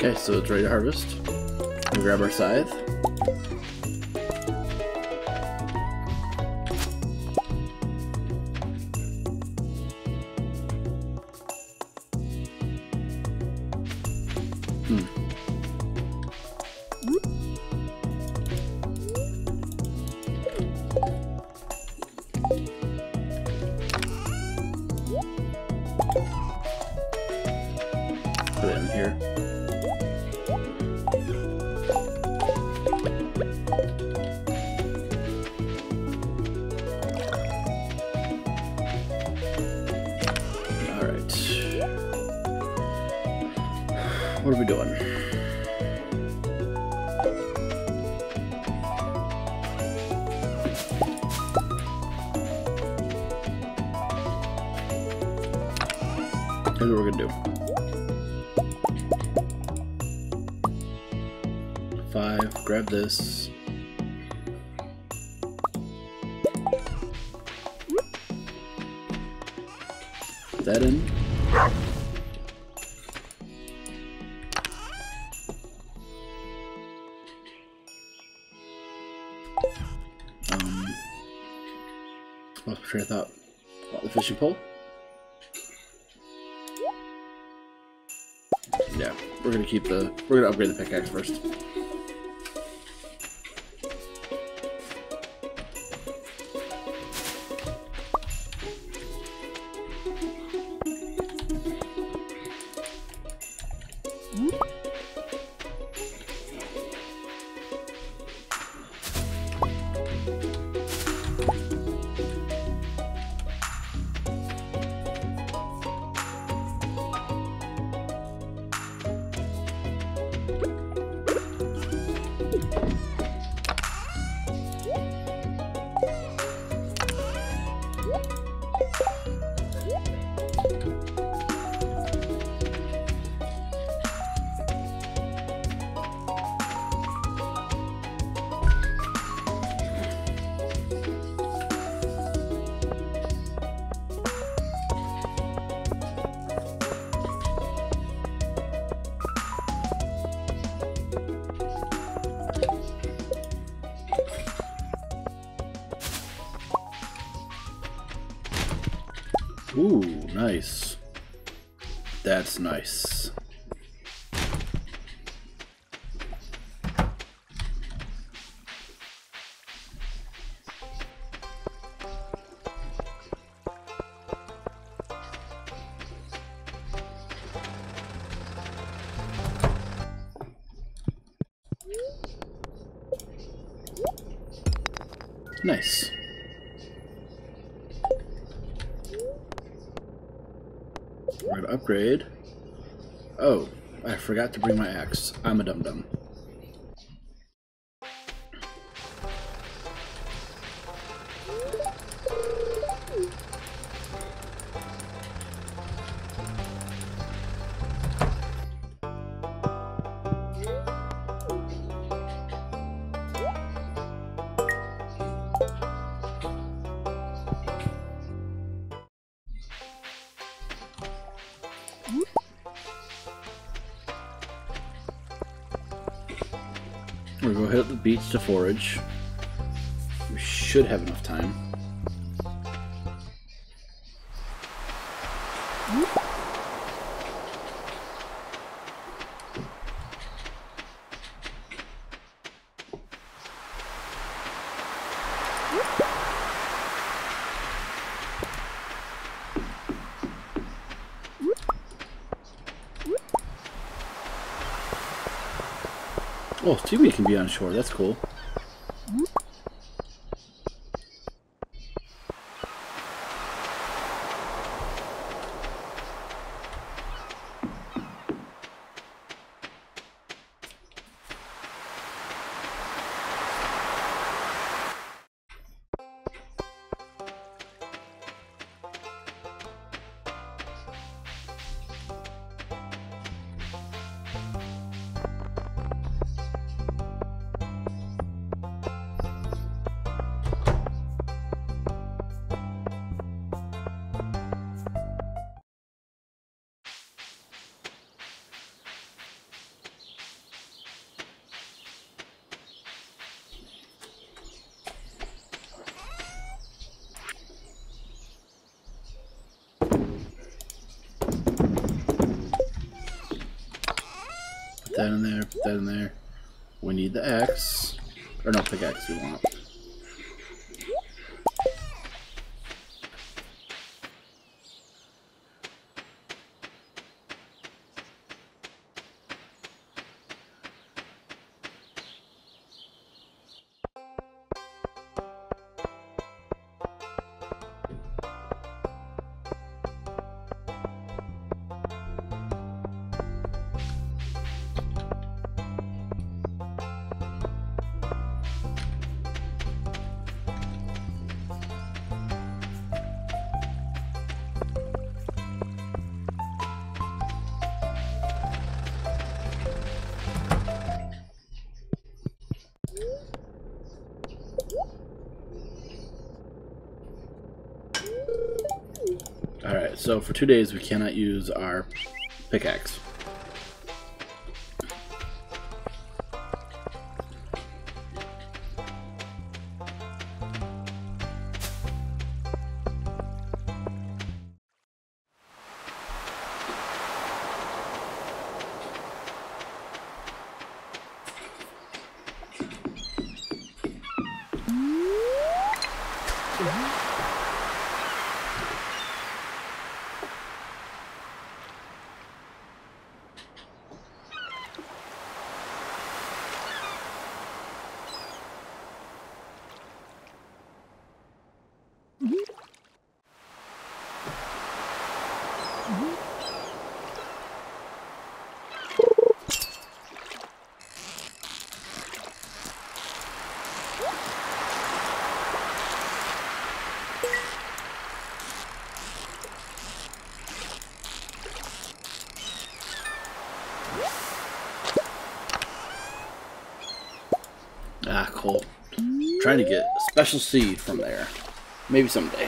Okay, so it's ready to harvest. We'll grab our scythe. Put it in here. Alright. What are we doing? Here's what we're gonna do. 5, grab this. Put that in. Lost my train of thought. The fishing pole? Yeah, we're gonna upgrade the pickaxe first. Ooh, nice. That's nice. Nice. We're gonna upgrade. Oh, I forgot to bring my axe. I'm a dum-dum. We're gonna go hit up the beach to forage. We should have enough time. Oh, Stewie can be on shore. That's cool. that in there, put that in there. We need the axe. Or no, pickaxe we want. Alright, so for 2 days we cannot use our pickaxe. Ah, cool. Trying to get a special seed from there. Maybe someday.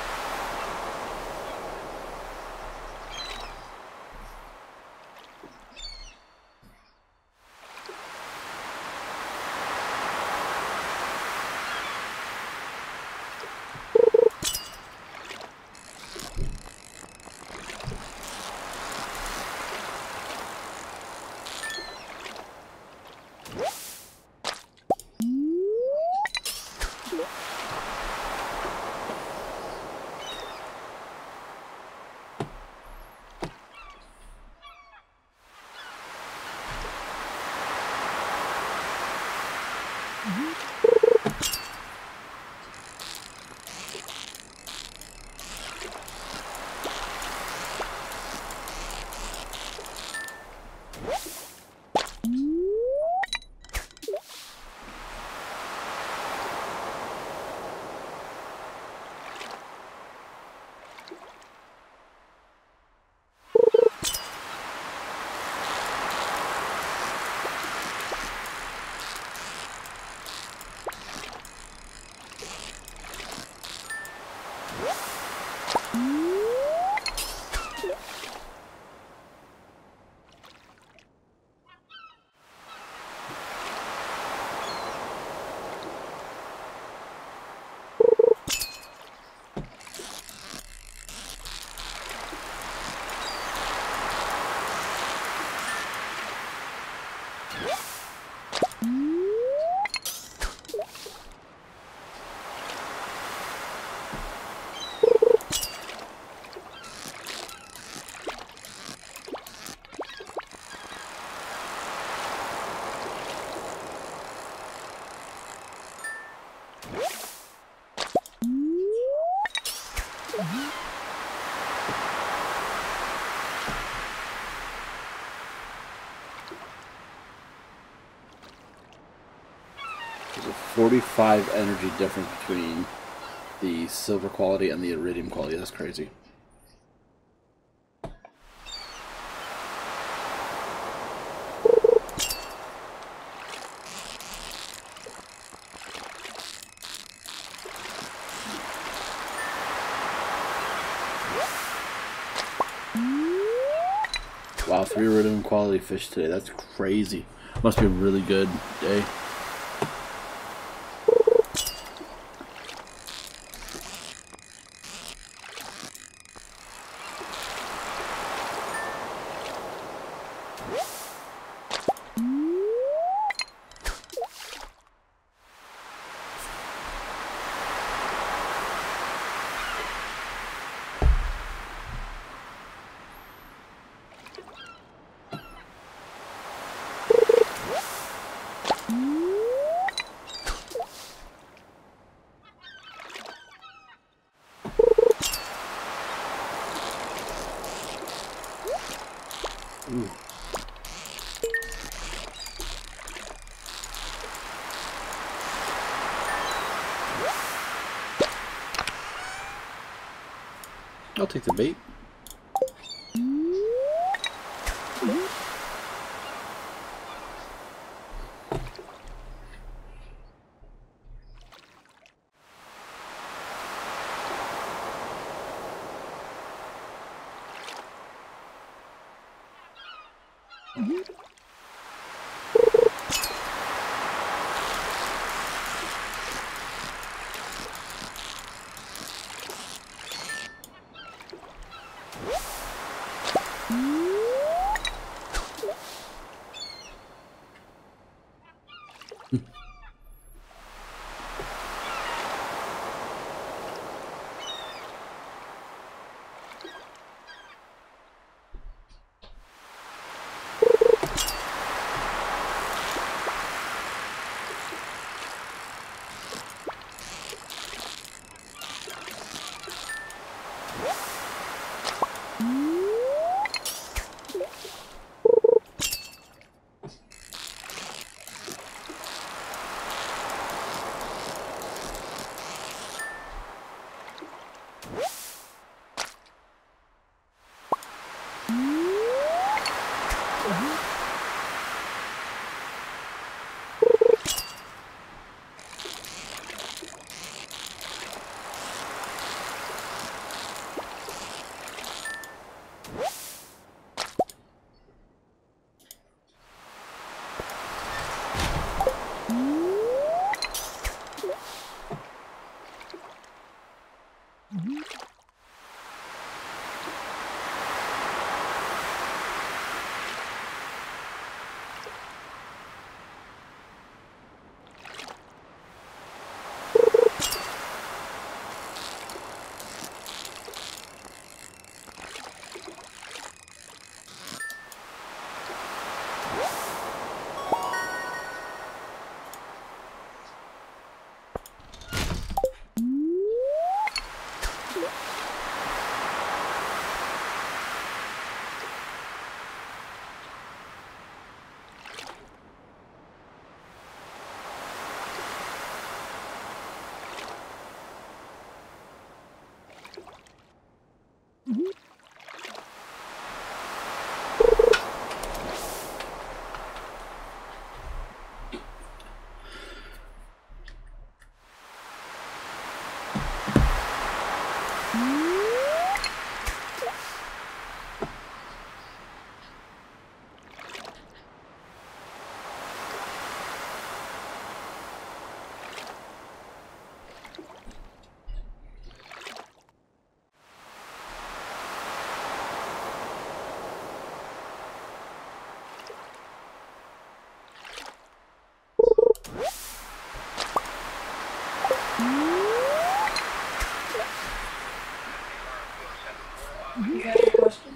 There's a 45 energy difference between the silver quality and the iridium quality. That's crazy. Wow, 3 iridium quality fish today. That's crazy. Must be a really good day. Ooh. I'll take the bait. You got a question?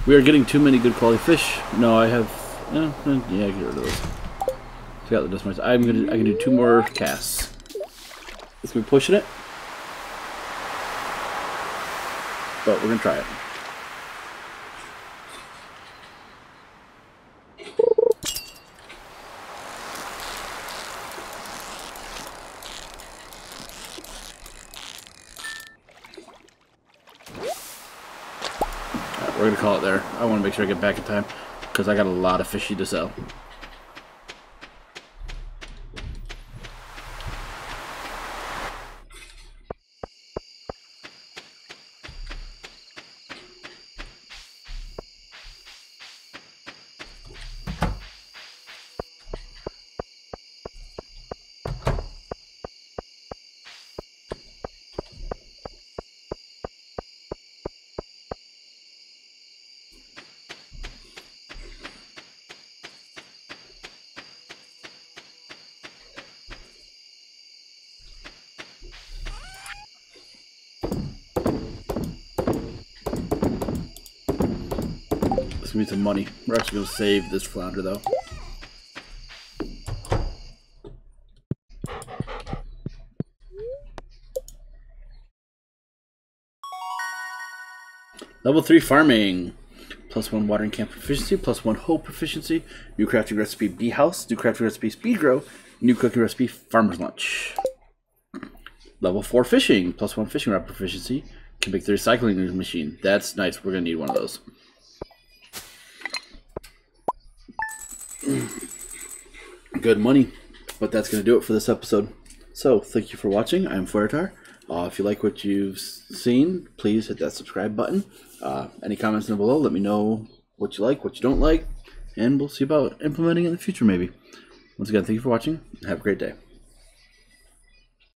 We are getting too many good quality fish. No, I have. Yeah, get rid of those. Got the dust mites. I can do 2 more casts. It's gonna be pushing it, but we're gonna try it. We're gonna call it there. I want to make sure I get back in time because I got a lot of fishy to sell. This gonna be some money. We're actually gonna save this flounder though. Level 3 farming. +1 watering can proficiency, +1 hoe proficiency, new crafting recipe bee house, new crafting recipe speed grow, new cooking recipe farmer's lunch. Level 4 fishing, +1 fishing rod proficiency, can make the recycling machine. That's nice. We're gonna need one of those. Good money, but that's going to do it for this episode. So, thank you for watching. I'm Fuertar. If you like what you've seen, please hit that subscribe button. Any comments down below, let me know what you like, what you don't like, and we'll see about implementing it in the future maybe. Once again, thank you for watching. Have a great day.